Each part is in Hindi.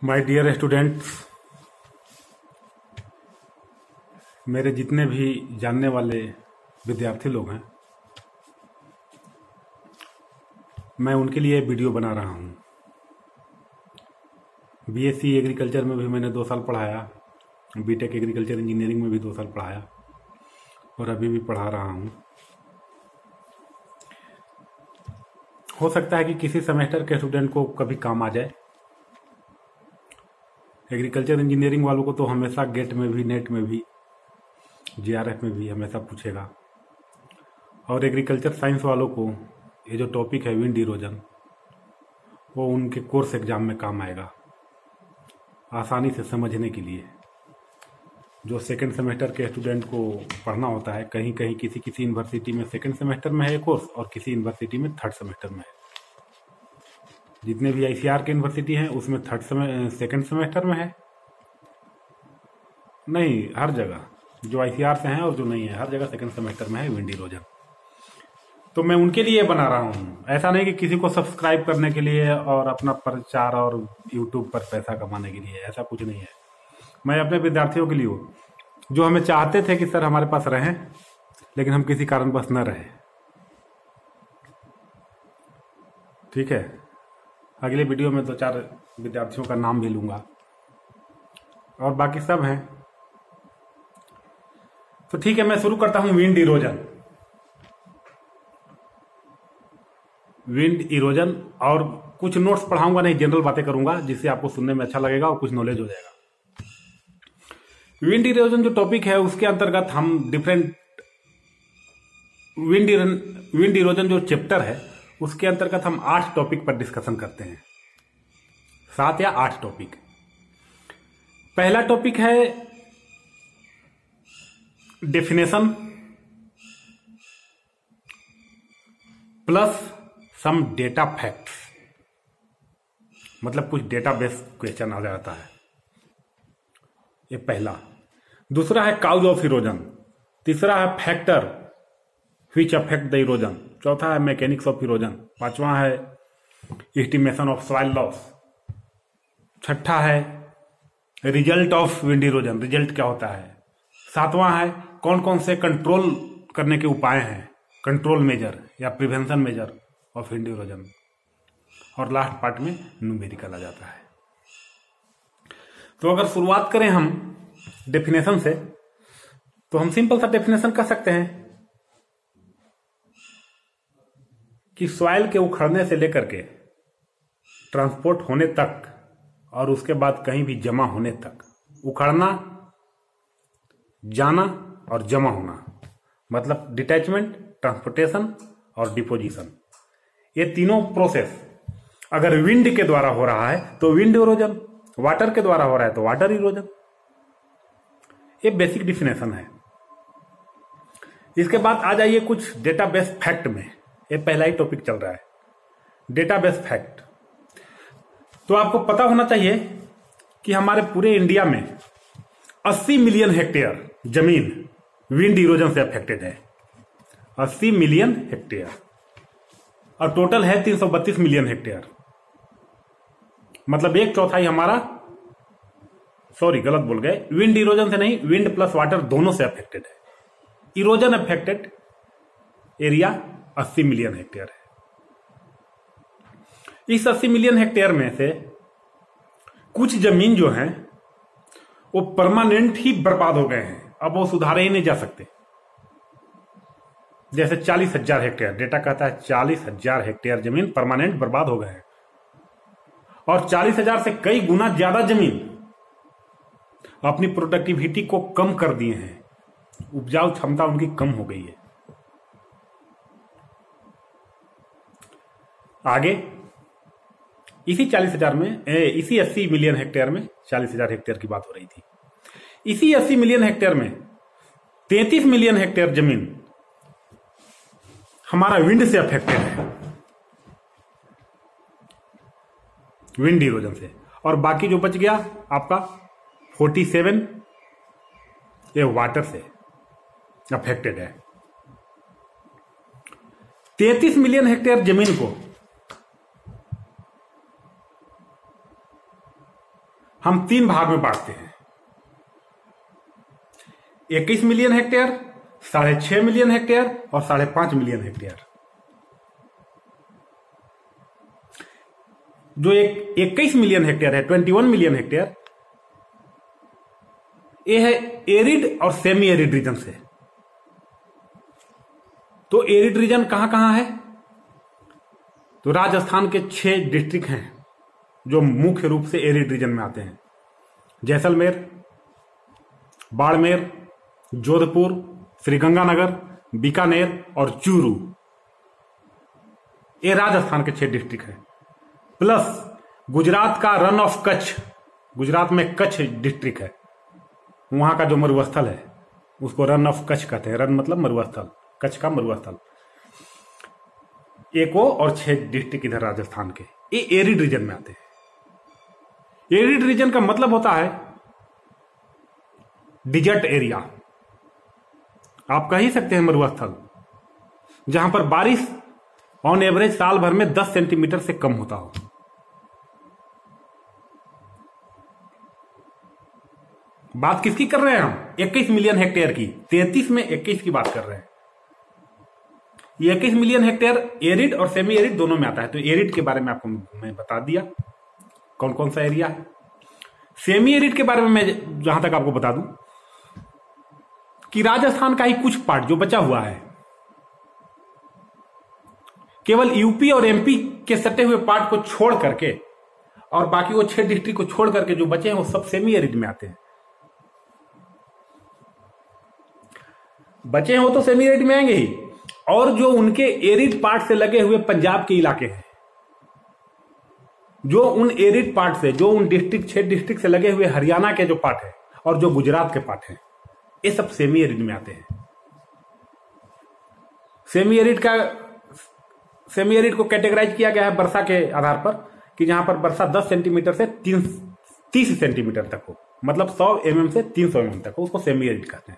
माय डियर स्टूडेंट्स, मेरे जितने भी जानने वाले विद्यार्थी लोग हैं, मैं उनके लिए वीडियो बना रहा हूँ। बीएससी एग्रीकल्चर में भी मैंने 2 साल पढ़ाया, बीटेक एग्रीकल्चर इंजीनियरिंग में भी 2 साल पढ़ाया और अभी भी पढ़ा रहा हूँ। हो सकता है कि किसी सेमेस्टर के स्टूडेंट को कभी काम आ जाए। एग्रीकल्चर इंजीनियरिंग वालों को तो हमेशा गेट में भी, नेट में भी, जीआरएफ में भी हमेशा पूछेगा। और एग्रीकल्चर साइंस वालों को ये जो टॉपिक है विंड इरोजन, वो उनके कोर्स एग्जाम में काम आएगा आसानी से समझने के लिए। जो सेकंड सेमेस्टर के स्टूडेंट को पढ़ना होता है, कहीं कहीं किसी यूनिवर्सिटी में सेकंड सेमेस्टर में है कोर्स और किसी यूनिवर्सिटी में थर्ड सेमेस्टर में है। जितने भी आईसीआर के यूनिवर्सिटी हैं उसमें सेकंड सेमेस्टर में है। नहीं, हर जगह जो आईसीआर से हैं और जो नहीं है, हर जगह सेकंड सेमेस्टर में है विंड इरोजन। तो मैं उनके लिए बना रहा हूँ, ऐसा नहीं कि किसी को सब्सक्राइब करने के लिए और अपना प्रचार और यूट्यूब पर पैसा कमाने के लिए, ऐसा कुछ नहीं है। मैं अपने विद्यार्थियों के लिए हूँ जो हमें चाहते थे कि सर हमारे पास रहें, लेकिन हम किसी कारणवश न रहे। ठीक है, अगले वीडियो में 2-4 विद्यार्थियों का नाम भी लूंगा और बाकी सब हैं। तो ठीक है, मैं शुरू करता हूं। विंड इरोजन और कुछ नोट्स पढ़ाऊंगा, नहीं जनरल बातें करूंगा जिससे आपको सुनने में अच्छा लगेगा और कुछ नॉलेज हो जाएगा। विंड इरोजन जो टॉपिक है उसके अंतर्गत हम डिफरेंट विंड इरोजन जो चैप्टर है उसके अंतर्गत हम 8 टॉपिक पर डिस्कशन करते हैं, 7 या 8 टॉपिक। पहला टॉपिक है definition plus some data facts, मतलब कुछ डेटा बेस क्वेश्चन आ जाता है, ये पहला। दूसरा है काउज ऑफ इरोजन, तीसरा है factor which affect the erosion, चौथा है मैकेनिक्स ऑफ इरोजन, पांचवा है एस्टिमेशन ऑफ सॉइल लॉस, छठा है result of wind erosion, result क्या होता है, सातवां है कौन कौन से कंट्रोल करने के उपाय हैं, कंट्रोल मेजर या prevention measure of wind erosion, और लास्ट पार्ट में न्यूमेरिकल आ जाता है। तो अगर शुरुआत करें हम डेफिनेशन से, तो हम सिंपल सा डेफिनेशन कर सकते हैं कि सॉइल के उखड़ने से लेकर के ट्रांसपोर्ट होने तक और उसके बाद कहीं भी जमा होने तक, उखड़ना, जाना और जमा होना, मतलब डिटैचमेंट, ट्रांसपोर्टेशन और डिपोजिशन, ये तीनों प्रोसेस अगर विंड के द्वारा हो रहा है तो विंड इरोजन, वाटर के द्वारा हो रहा है तो वाटर इरोजन। ये बेसिक डिफिनेशन है। इसके बाद आ जाइए कुछ डेटाबेस फैक्ट में। ये पहला ही टॉपिक चल रहा है, डेटाबेस फैक्ट। तो आपको पता होना चाहिए कि हमारे पूरे इंडिया में 80 मिलियन हेक्टेयर जमीन विंड इरोजन से अफेक्टेड है। 80 मिलियन हेक्टेयर और टोटल है 332 मिलियन हेक्टेयर, मतलब 1/4 हमारा, सॉरी गलत बोल गए, विंड इरोजन से नहीं, विंड प्लस वाटर दोनों से अफेक्टेड है। Erosion affected area 80 million hectare है। इस 80 मिलियन हेक्टेयर में से कुछ जमीन जो है वो परमानेंट ही बर्बाद हो गए हैं, अब वो सुधारे ही नहीं जा सकते। जैसे 40,000 हेक्टेयर, डेटा कहता है 40,000 हेक्टेयर जमीन परमानेंट बर्बाद हो गए हैं, और 40,000 से कई गुना ज्यादा जमीन अपनी प्रोडक्टिविटी को कम कर दिए हैं, उपजाऊ क्षमता उनकी कम हो गई है। आगे इसी 40,000 में, इसी 80 मिलियन हेक्टेयर में, 40,000 हेक्टेयर की बात हो रही थी, इसी 80 मिलियन हेक्टेयर में 33 मिलियन हेक्टेयर जमीन हमारा विंड से अफेक्टेड है, विंड इरोजन से, और बाकी जो बच गया आपका 47 ये वाटर से अफेक्टेड है। 33 मिलियन हेक्टेयर जमीन को हम 3 भाग में बांटते हैं, 21 मिलियन हेक्टेयर, 6.5 मिलियन हेक्टेयर और 5.5 मिलियन हेक्टेयर। जो 21 मिलियन हेक्टेयर है, 21 मिलियन हेक्टेयर, ये है एरिड और सेमी एरिड रीजन से। तो एरिड रीजन कहां कहां है? तो राजस्थान के 6 डिस्ट्रिक्ट हैं जो मुख्य रूप से एरिड रीजन में आते हैं। जैसलमेर, बाड़मेर, जोधपुर, श्रीगंगानगर, बीकानेर और चूरू, ये राजस्थान के 6 डिस्ट्रिक्ट हैं। प्लस गुजरात का रन ऑफ कच्छ, गुजरात में कच्छ डिस्ट्रिक्ट है, वहां का जो मरुस्थल है उसको रन ऑफ कच्छ कहते हैं। रन मतलब मरुस्थल, कच्छ का मरुस्थल। एक वो और 6 डिस्ट्रिक्ट इधर राजस्थान के, ये एरिड रीजन में आते हैं। एरिड रीजन का मतलब होता है डिजर्ट एरिया, आप कह ही सकते हैं मरुस्थल, जहां पर बारिश ऑन एवरेज साल भर में 10 सेंटीमीटर से कम होता हो। बात किसकी कर रहे हैं हम? 21 मिलियन हेक्टेयर की। 33 में 21 की बात कर रहे हैं। ये 21 मिलियन हेक्टेयर एरिड और सेमी एरिड दोनों में आता है। तो एरिड के बारे में आपको मैं बता दिया कौन कौन सा एरिया है। सेमी एरिड के बारे में मैं जहां तक आपको बता दूं कि राजस्थान का ही कुछ पार्ट जो बचा हुआ है, केवल यूपी और एमपी के सटे हुए पार्ट को छोड़ करके और बाकी वो 6 डिस्ट्रिक्ट को छोड़ करके जो बचे हैं वो सब सेमी एरिड में आते हैं। बचे हैं वो तो सेमी एरिड में आएंगे ही, और जो उनके एरिड पार्ट से लगे हुए पंजाब के इलाके हैं, जो उन एरिड पार्ट से, जो उन डिस्ट्रिक्ट 6 डिस्ट्रिक्ट से लगे हुए हरियाणा के जो पार्ट है और जो गुजरात के पार्ट हैं, ये सब सेमी एरिड में आते हैं। सेमी एरिड को कैटेगराइज किया गया है वर्षा के आधार पर कि जहां पर वर्षा 10 सेंटीमीटर से 30 सेंटीमीटर तक हो, मतलब 100 mm से 300 mm तक हो, उसको सेमी एरिड कहते हैं।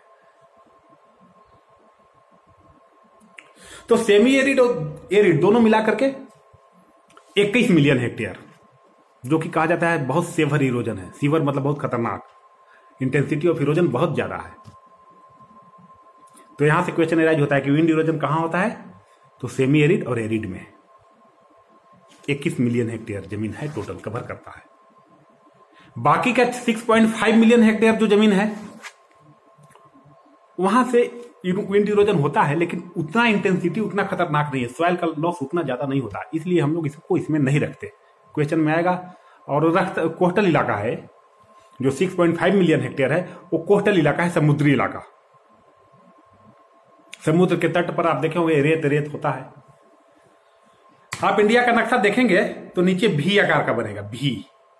तो सेमी एरिड और एरिड दोनों मिलाकर के 21 मिलियन हेक्टेयर, जो कि कहा जाता है बहुत सेवर इरोजन है। सीवर मतलब बहुत खतरनाक, इंटेंसिटी ऑफ इरोजन बहुत ज्यादा है। तो यहां से क्वेश्चन एराइज होता है कि विंड इरोजन कहां होता है? तो सेमी एरिड और एरिड में। 21 मिलियन हेक्टेयर जमीन है टोटल कवर करता है। बाकी का 6.5 मिलियन हेक्टेयर जो जमीन है वहां से विंड इरोजन होता है, लेकिन उतना इंटेंसिटी, उतना खतरनाक नहीं है, सॉइल का लॉस उतना ज्यादा नहीं होता, इसलिए हम लोग इसको इसमें नहीं रखते। क्वेश्चन में आएगा। और कोस्टल इलाका है जो 6.5 मिलियन हेक्टेयर है, वो कोस्टल इलाका है, समुद्री इलाका। समुद्र के तट पर आप देखे होंगे रेत रेत होता है। आप इंडिया का नक्शा देखेंगे तो नीचे भी आकार का बनेगा, भी।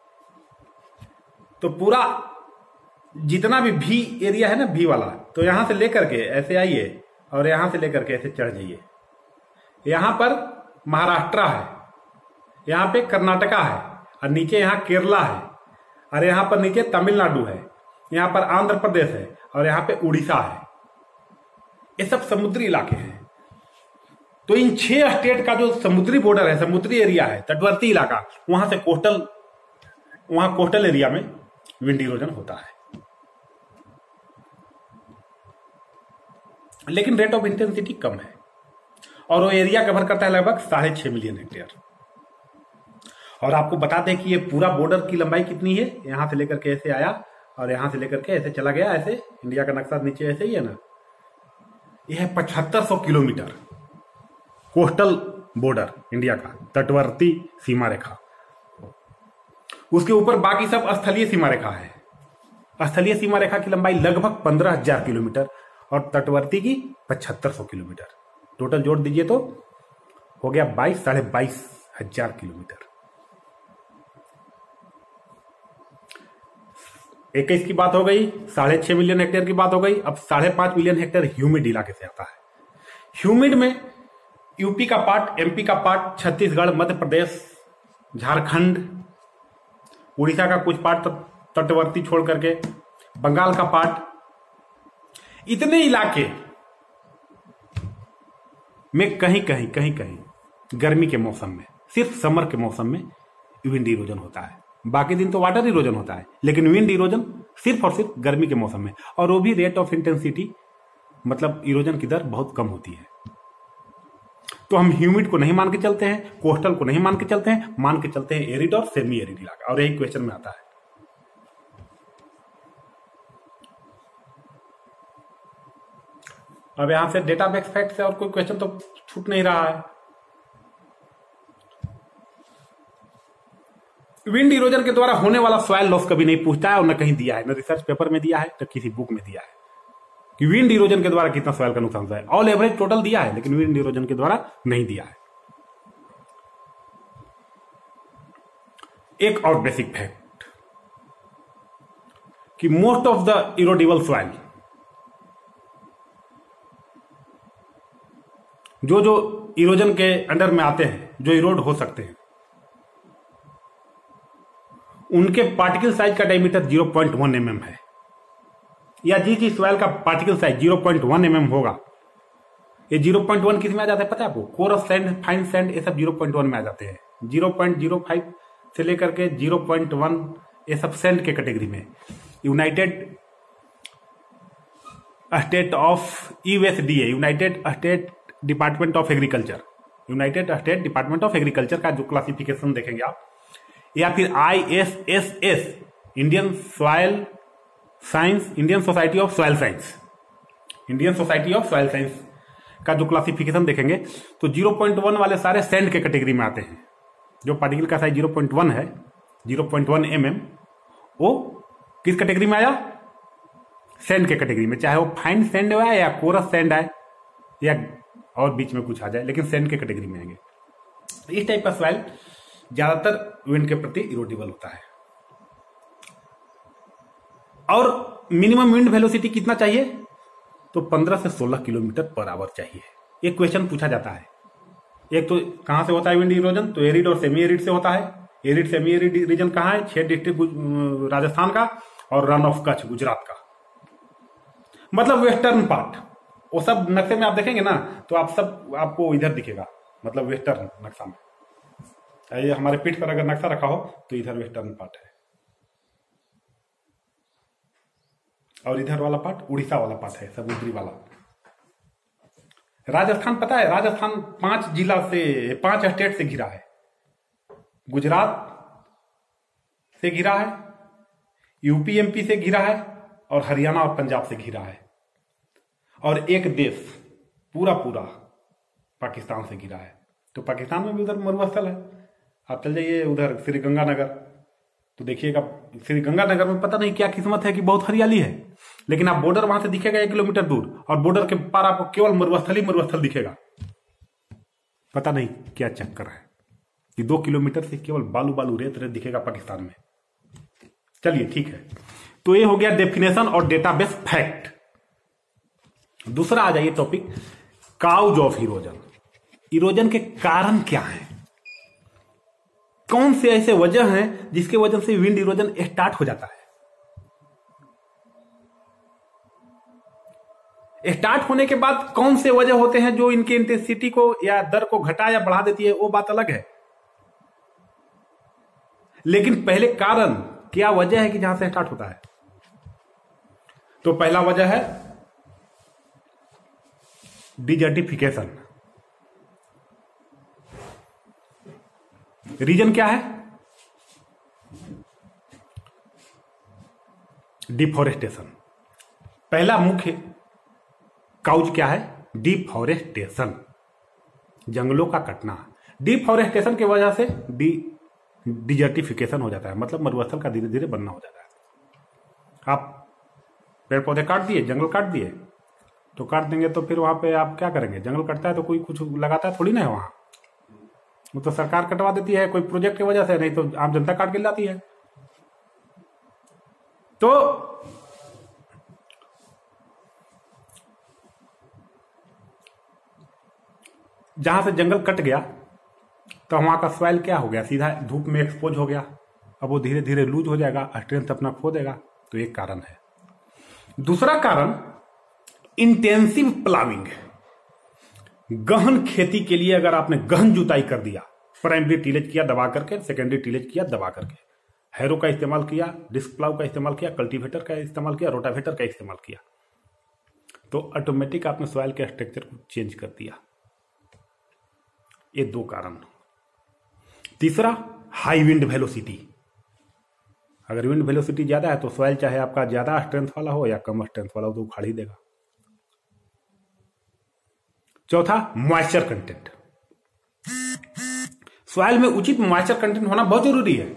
तो पूरा जितना भी भी एरिया है ना, भी वाला, तो यहां से लेकर के ऐसे आइए और यहां से लेकर के ऐसे चढ़ जाइए। यहां पर महाराष्ट्र है, यहां पे कर्नाटका है, और नीचे यहां केरला है, और यहां पर नीचे तमिलनाडु है, यहां पर आंध्र प्रदेश है, और यहां पे उड़ीसा है। ये सब समुद्री इलाके हैं। तो इन 6 स्टेट का जो समुद्री बॉर्डर है, समुद्री एरिया है, तटवर्ती इलाका, वहां से कोस्टल एरिया में विंड इरोजन होता है। लेकिन रेट ऑफ इंटेंसिटी कम है, और वो एरिया कवर करता है लगभग 6.5 मिलियन हेक्टेयर। और आपको बता दें कि ये पूरा बॉर्डर की लंबाई कितनी है। यहां से लेकर के ऐसे आया और यहां से लेकर के ऐसे चला गया, ऐसे इंडिया का नक्शा नीचे ऐसे ही है ना, यह है 7500 किलोमीटर कोस्टल बॉर्डर इंडिया का, तटवर्ती सीमा रेखा। उसके ऊपर बाकी सब स्थलीय सीमा रेखा है। स्थलीय सीमा रेखा की लंबाई लगभग 15,000 किलोमीटर और तटवर्ती की 7500 किलोमीटर। टोटल जोड़ दीजिए तो हो गया 22,500 किलोमीटर। 21 की बात हो गई, 6.5 मिलियन हेक्टेयर की बात हो गई। अब 5.5 मिलियन हेक्टेयर ह्यूमिड इलाके से आता है। ह्यूमिड में यूपी का पार्ट, एमपी का पार्ट, छत्तीसगढ़, मध्य प्रदेश, झारखंड, उड़ीसा का कुछ पार्ट तटवर्ती छोड़ करके, बंगाल का पार्ट, इतने इलाके में कहीं कहीं गर्मी के मौसम में, सिर्फ समर के मौसम में विंड इरोजन होता है। बाकी दिन तो वाटर इरोजन होता है, लेकिन विंड इरोजन सिर्फ और सिर्फ गर्मी के मौसम में, और वो भी रेट ऑफ इंटेंसिटी मतलब इरोजन की दर बहुत कम होती है। तो हम ह्यूमिड को नहीं मान के चलते हैं, कोस्टल को नहीं मान के चलते हैं, मान के चलते हैं एरिड और सेमी एरिड इलाका, और यही क्वेश्चन में आता है। अब यहां से डेटा बेस फैक्ट से और कोई क्वेश्चन तो छूट नहीं रहा है। विंड इरोजन के द्वारा होने वाला सॉइल लॉस कभी नहीं पूछता है, और न कहीं दिया है, न रिसर्च पेपर में दिया है, न किसी बुक में दिया है कि विंड इरोजन के द्वारा कितना सॉइल का नुकसान होता है। ऑल एवरेज टोटल दिया है, लेकिन विंड इरोजन के द्वारा नहीं दिया है। एक और बेसिक फैक्ट कि most of the erodible soil, जो इरोजन के अंडर में आते हैं, जो इरोड हो सकते हैं, उनके पार्टिकल साइज का डायमीटर 0.1 mm है, या जिस सॉइल का पार्टिकल साइज 0.1 mm होगा, ये 0.1 किस में आ जाता है पता है आपको? कोरस सैंड, फाइन सैंड, ये सब 0.1 में आ जाते हैं। 0.05 से लेकर के 0.1 ये सब सैंड के कैटेगरी में। United State of USDA, United State Department of Agriculture, United State Department of Agriculture का जो क्लासिफिकेशन देखेंगे आप, या फिर ISSS, Indian soil science, Indian Society of Soil science, Indian Society of Soil Science का जो क्लासिफिकेशन देखेंगे, तो 0.1 वाले सारे सैंड के कैटेगरी में आते हैं। जो पार्टिकल का साइज 0.1 है, 0.1 mm, वो किस कैटेगरी में आया? सैंड के कैटेगरी में, चाहे वो फाइन सैंड है या कोरस सैंड है या और बीच में कुछ आ जाए, लेकिन सैंड के कैटेगरी में आएंगे। इस टाइप का सॉइल ज्यादातर विंड के प्रति इरोडेबल होता है। और मिनिमम विंड वेलोसिटी कितना चाहिए? तो 15 से 16 किलोमीटर पर आवर चाहिए। एक क्वेश्चन पूछा जाता है। एक तो कहां से होता है विंड इरोजन? तो एरिड और सेमी एरिड से होता है। एरिड सेमी एरिड रीजन कहां है? 6 डिस्ट्रिक्ट राजस्थान का और रन ऑफ कच्छ गुजरात का, मतलब वेस्टर्न पार्ट। वो सब नक्शे में आप देखेंगे ना, तो आप सब आपको इधर दिखेगा, मतलब वेस्टर्न नक्शा में। ये हमारे पीठ पर अगर नक्शा रखा हो तो इधर वेस्टर्न पार्ट है, और इधर वाला पार्ट उड़ीसा वाला पार्ट है, समुद्री वाला। राजस्थान पता है, राजस्थान 5 जिला से, 5 स्टेट से घिरा है। गुजरात से घिरा है, यूपी एमपी से घिरा है, और हरियाणा और पंजाब से घिरा है, और एक देश पूरा पाकिस्तान से घिरा है। तो पाकिस्तान में भी उधर मरुस्थल है। आप चल जाइए उधर श्रीगंगानगर, तो देखिएगा श्रीगंगानगर में पता नहीं क्या किस्मत है कि बहुत हरियाली है, लेकिन आप बॉर्डर वहां से दिखेगा 1 किलोमीटर दूर, और बॉर्डर के पार आपको केवल मरुस्थल ही मरुस्थल दिखेगा। पता नहीं क्या चक्कर है कि 2 किलोमीटर से केवल बालू बालू रेत रेत दिखेगा पाकिस्तान में। चलिए ठीक है, तो ये हो गया डेफिनेशन और डेटाबेस फैक्ट। दूसरा आ जाइए topic, cause of erosion. Erosion के कारण क्या हैं? कौन से ऐसे वजह हैं जिसके वजह से विंड इरोजन स्टार्ट हो जाता है? स्टार्ट होने के बाद कौन से वजह होते हैं जो इनकी इंटेंसिटी को या दर को घटा या बढ़ा देती है, वो बात अलग है। लेकिन पहले कारण, क्या वजह है कि जहां से स्टार्ट होता है? तो पहला वजह है डिजर्टिफिकेशन। रीजन क्या है? डिफॉरेस्टेशन। पहला मुख्य काउज क्या है? डिफॉरेस्टेशन, जंगलों का कटना। डिफॉरेस्टेशन की वजह से डिजर्टिफिकेशन हो जाता है, मतलब मरुस्थल का धीरे धीरे बनना हो जाता है। आप पेड़ पौधे काट दिए, जंगल काट दिए, तो काट देंगे तो फिर वहां पे आप क्या करेंगे? जंगल कटता है तो कोई कुछ लगाता है थोड़ी ना है वहां, वो तो सरकार कटवा देती है कोई प्रोजेक्ट की वजह से, नहीं तो आम जनता काट के लाती है। तो जहां से जंगल कट गया तो वहां का सॉइल क्या हो गया? सीधा धूप में एक्सपोज हो गया। अब वो धीरे धीरे लूज हो जाएगा, स्ट्रेंथ अपना खो देगा। तो एक कारण है। दूसरा कारण इंटेंसिव प्लाविंग। गहन खेती के लिए अगर आपने गहन जुताई कर दिया, प्राइमरी टीलेज किया दबा करके, सेकेंडरी टीलेज किया दबा करके, हैरो का इस्तेमाल किया, डिस्क प्लाउ का इस्तेमाल किया, कल्टीवेटर का इस्तेमाल किया, रोटावेटर का इस्तेमाल किया, तो ऑटोमेटिक आपने सॉइल के स्ट्रक्चर को चेंज कर दिया। ये 2 कारण। तीसरा, हाई विंड वेलोसिटी। अगर विंड वेलोसिटी ज्यादा है तो सॉइल चाहे आपका ज्यादा स्ट्रेंथ वाला हो या कम स्ट्रेंथ वाला हो तो उखाड़ ही देगा। चौथा, मॉइस्चर कंटेंट। सॉइल में उचित मॉइस्चर कंटेंट होना बहुत जरूरी है।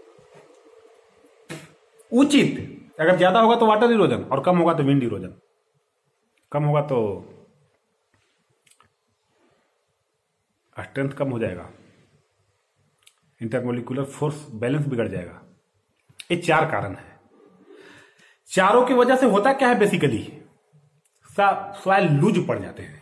उचित, अगर ज्यादा होगा तो वाटर इरोजन और कम होगा तो विंड इरोजन। कम होगा तो स्ट्रेंथ कम हो जाएगा, इंटरमोलिकुलर फोर्स बैलेंस बिगड़ जाएगा। ये 4 कारण है। चारों की वजह से होता क्या है, बेसिकली सॉइल लूज पड़ जाते हैं।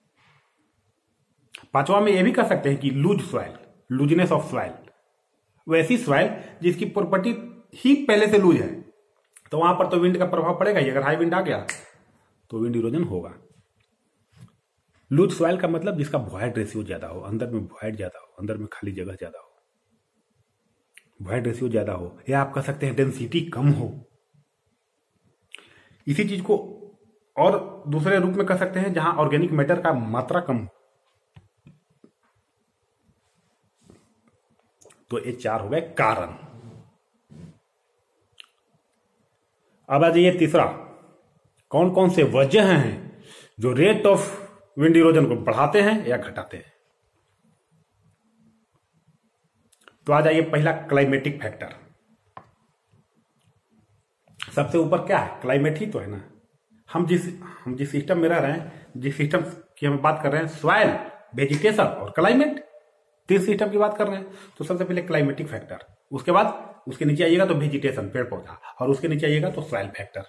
5वां में यह भी कह सकते हैं कि loose soil, looseness of soil. वैसी सॉइल जिसकी प्रॉपर्टी ही पहले से लूज है, तो वहां पर तो विंड का प्रभाव पड़ेगा ही। अगर हाई विंड आ गया तो विंड इरोजन होगा। लूज सॉइल का मतलब जिसका वॉइड रेशियो ज्यादा हो, अंदर में वॉइड ज्यादा हो, अंदर में खाली जगह ज्यादा हो, वॉइड रेशियो ज्यादा हो, या आप कह सकते हैं डेंसिटी कम हो। इसी चीज को और दूसरे रूप में कह सकते हैं जहां ऑर्गेनिक मैटर का मात्रा कम हो। तो ये 4 हो गए कारण। अब आ जाइए तीसरा, कौन कौन से वजह हैं जो रेट ऑफ विंड इरोजन को बढ़ाते हैं या घटाते हैं। तो आ जाइए, पहला क्लाइमेटिक फैक्टर। सबसे ऊपर क्या है, क्लाइमेट ही तो है ना। हम जिस सिस्टम में रह रहे हैं, जिस सिस्टम की हम बात कर रहे हैं, सॉइल, वेजिटेशन और क्लाइमेट, 3 सिस्टम की बात कर रहे हैं। तो सबसे पहले क्लाइमेटिक फैक्टर, उसके बाद उसके नीचे आइएगा तो वेजिटेशन, पेड़ पौधा, और उसके नीचे आइएगा तो सॉइल फैक्टर।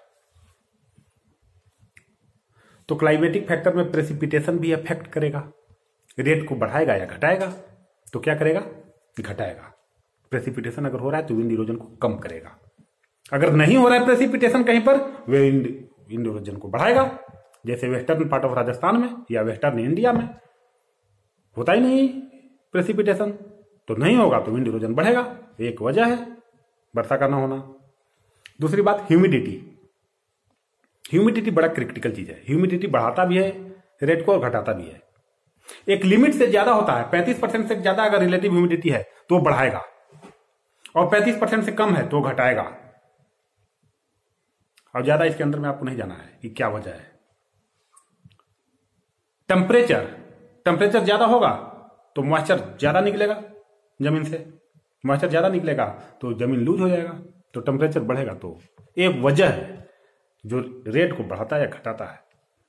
तो क्लाइमेटिक फैक्टर में प्रेसिपिटेशन भी अफेक्ट करेगा, रेट को बढ़ाएगा या घटाएगा। तो क्या करेगा, घटाएगा। प्रेसिपिटेशन अगर हो रहा है तो विंड इरोजन को कम करेगा। अगर नहीं हो रहा है प्रेसिपिटेशन कहीं पर, विंड इरोजन को बढ़ाएगा। जैसे वेस्टर्न पार्ट ऑफ राजस्थान में या वेस्टर्न इंडिया में होता ही नहीं प्रेसिपिटेशन, तो नहीं होगा तो विंड इरोजन बढ़ेगा। एक वजह है वर्षा का ना होना। दूसरी बात, ह्यूमिडिटी। ह्यूमिडिटी बड़ा क्रिटिकल चीज है। ह्यूमिडिटी बढ़ाता भी है रेट को और घटाता भी है। एक लिमिट से ज्यादा होता है, 35% से ज्यादा अगर रिलेटिव ह्यूमिडिटी है तो बढ़ाएगा, और 35% से कम है तो घटाएगा। और ज्यादा इसके अंदर में आपको नहीं जाना है कि क्या वजह है। टेम्परेचर ज्यादा होगा तो मॉइस्चर ज्यादा निकलेगा जमीन से, मॉइस्चर ज्यादा निकलेगा तो जमीन लूज हो जाएगा, तो टेम्परेचर बढ़ेगा। तो एक वजह है जो रेट को बढ़ाता है या घटाता है।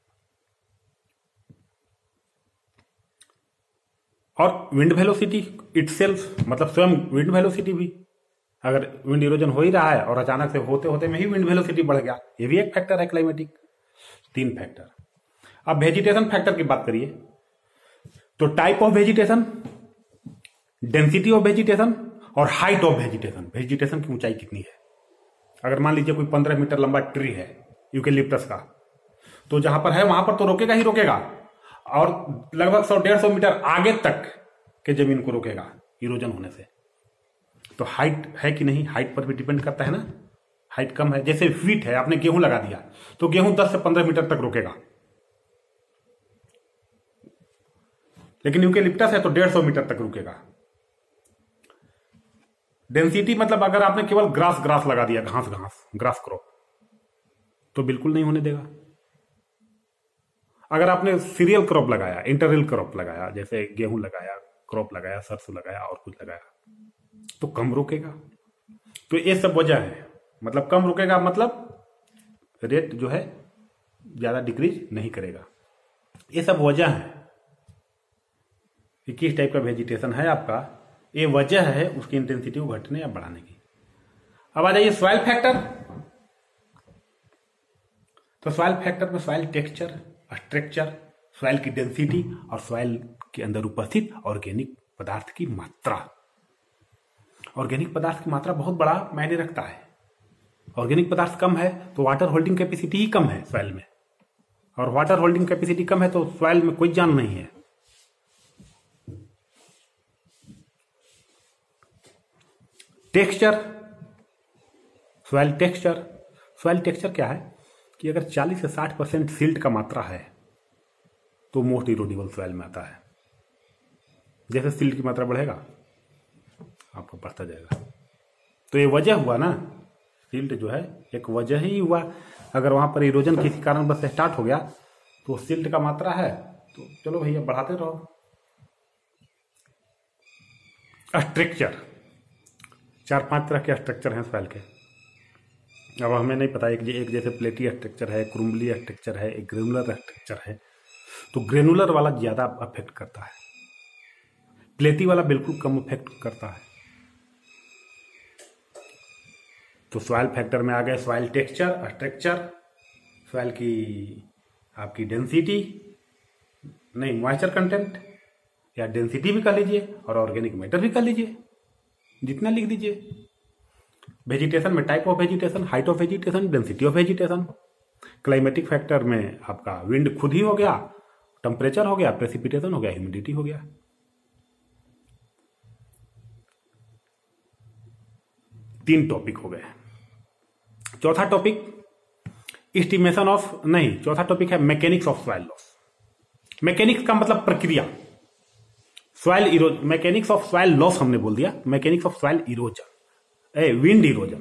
और विंड वेलोसिटी इटसेल्फ, मतलब स्वयं विंड वेलोसिटी भी, अगर विंड इरोजन हो ही रहा है और अचानक से होते होते में ही विंड वेलोसिटी बढ़ गया, ये भी एक फैक्टर है क्लाइमेटिक। 3 फैक्टर। अब वेजिटेशन फैक्टर की बात करिए तो type of vegetation, density of vegetation और हाइट ऑफ वेजिटेशन। वेजिटेशन की ऊंचाई कितनी है। अगर मान लीजिए कोई 15 मीटर लंबा ट्री है यूकेलिप्टस का, तो जहां पर है वहां पर तो रोकेगा ही रोकेगा, और लगभग 100-150 मीटर आगे तक के जमीन को रोकेगा इरोजन होने से। तो हाइट है कि नहीं, हाइट पर भी डिपेंड करता है ना। हाइट कम है, जैसे व्हीट है, आपने गेहूं लगा दिया तो गेहूं 10 से 15 मीटर तक रोकेगा, लेकिन यूकेलिप्टस है तो 150 मीटर तक रुकेगा। डेंसिटी मतलब अगर आपने केवल ग्रास लगा दिया, ग्रास क्रॉप, तो बिल्कुल नहीं होने देगा। अगर आपने सीरियल क्रॉप लगाया, इंटरनल क्रॉप लगाया, जैसे गेहूं लगाया, क्रॉप लगाया, सरसों लगाया और कुछ लगाया, तो कम रुकेगा। तो ये सब वजह है। मतलब कम रुकेगा मतलब रेट जो है ज्यादा डिक्रीज नहीं करेगा। ये सब वजह है कि किस टाइप का वेजिटेशन है आपका, ये वजह है उसकी इंटेंसिटी को घटने या बढ़ाने की। अब आ जाइए सॉइल फैक्टर। तो सॉइल फैक्टर में सॉइल टेक्सचर, स्ट्रक्चर, सॉइल की डेंसिटी और सॉइल के अंदर उपस्थित ऑर्गेनिक पदार्थ की मात्रा। ऑर्गेनिक पदार्थ की मात्रा बहुत बड़ा मायने रखता है। ऑर्गेनिक पदार्थ कम है तो वाटर होल्डिंग कैपेसिटी ही कम है सॉइल में, और वाटर होल्डिंग कैपेसिटी कम है तो सॉइल में कोई जान नहीं है। Texture, soil texture, soil texture क्या है कि अगर 40 से 60% सिल्ट का मात्रा है तो मोस्ट इरोडेबल सॉइल में आता है। जैसे सिल्ट की मात्रा बढ़ेगा आपको बढ़ता जाएगा। तो ये वजह हुआ ना, सिल्ट जो है एक वजह ही हुआ। अगर वहां पर इरोजन किसी कारण बस स्टार्ट हो गया तो सिल्ट का मात्रा है तो चलो भैया बढ़ाते रहो। स्ट्रक्चर, 4-5 तरह के स्ट्रक्चर हैं सॉइल के। अब हमें नहीं पता, एक जैसे प्लेटी स्ट्रक्चर है, क्रुम्बली स्ट्रक्चर है, एक ग्रेनुलर स्ट्रक्चर है। तो ग्रेनुलर वाला ज्यादा अफेक्ट करता है, प्लेटी वाला बिल्कुल कम अफेक्ट करता है। तो सॉइल फैक्टर में आ गए सॉइल टेक्सचर, स्ट्रक्चर, सॉइल की आपकी डेंसिटी, नहीं मॉइस्चर कंटेंट या डेंसिटी भी कर लीजिए और ऑर्गेनिक मैटर भी कर लीजिए, जितना लिख दीजिए। वेजिटेशन में type of vegetation, height of vegetation, density of vegetation. Climatic factor में आपका विंड खुद ही हो गया, टेम्परेचर हो गया, प्रेसिपिटेशन हो गया, ह्यूमिडिटी हो गया। तीन टॉपिक हो गए। चौथा टॉपिक एस्टिमेशन ऑफ, नहीं चौथा टॉपिक है mechanics of soil loss. Mechanics का मतलब प्रक्रिया, soil erosion, mechanics of soil loss हमने बोल दिया, mechanics of soil erosion, wind erosion.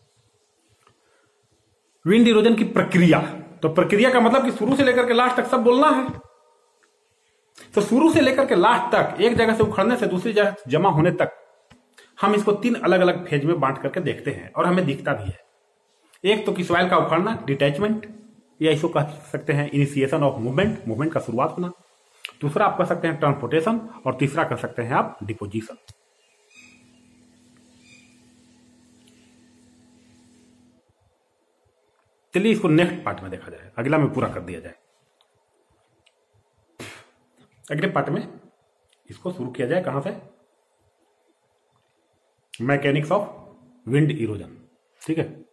Wind erosion की प्रक्रिया, तो प्रक्रिया का मतलब कि शुरू से लेकर के लास्ट तक सब बोलना है। तो शुरू से लेकर के लास्ट तक, एक जगह से उखड़ने से दूसरी जगह जमा होने तक, हम इसको 3 अलग अलग फेज में बांट करके देखते हैं और हमें दिखता भी है। एक तो कि सॉइल का उखड़ना, डिटैचमेंट, या इसको कह सकते हैं इनिशिएशन ऑफ मूवमेंट, मूवमेंट का शुरुआत होना। दूसरा आप कह सकते हैं ट्रांसपोर्टेशन और तीसरा कह सकते हैं आप डिपोजिशन। चलिए इसको नेक्स्ट पार्ट में देखा जाए, अगला में पूरा कर दिया जाए। अगले पार्ट में इसको शुरू किया जाए कहां से, मैकेनिक्स ऑफ विंड इरोजन। ठीक है।